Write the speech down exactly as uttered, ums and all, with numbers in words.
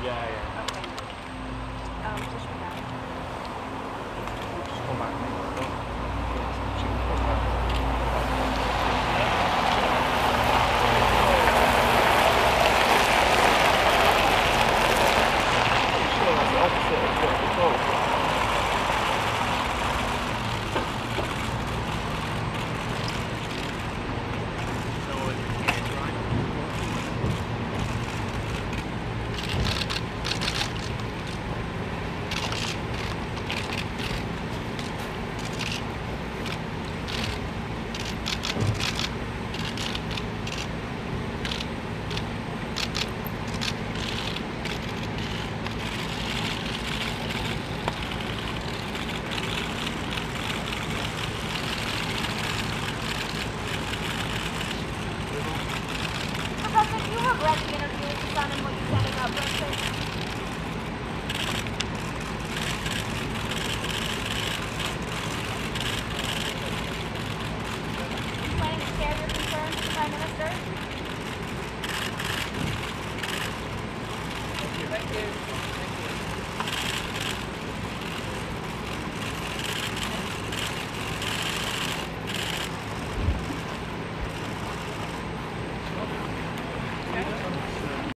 Yeah, yeah. Okay. Um, just for that. Just come back, mate. Sure, that's the opposite of what we thought. Professor, do you regret the interview with the Sun and what you said about Brexit?